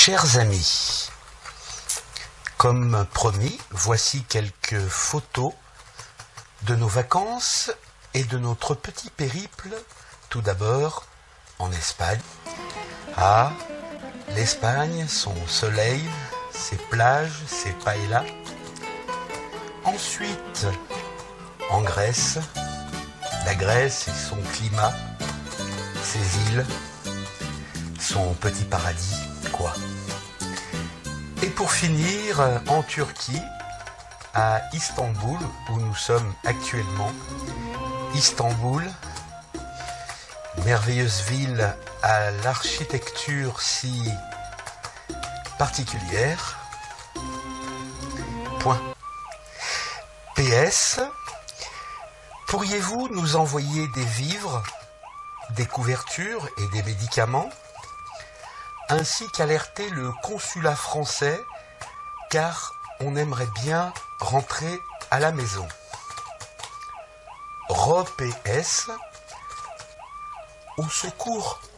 Chers amis, comme promis, voici quelques photos de nos vacances et de notre petit périple, tout d'abord en Espagne. Ah, l'Espagne, son soleil, ses plages, ses paellas. Ensuite, en Grèce, la Grèce et son climat, ses îles, son petit paradis, quoi. Et pour finir, en Turquie, à Istanbul, où nous sommes actuellement. Istanbul, merveilleuse ville à l'architecture si particulière. Point. PS, pourriez-vous nous envoyer des vivres, des couvertures et des médicaments, ainsi qu'alerter le consulat français, car on aimerait bien rentrer à la maison. REPS, au secours.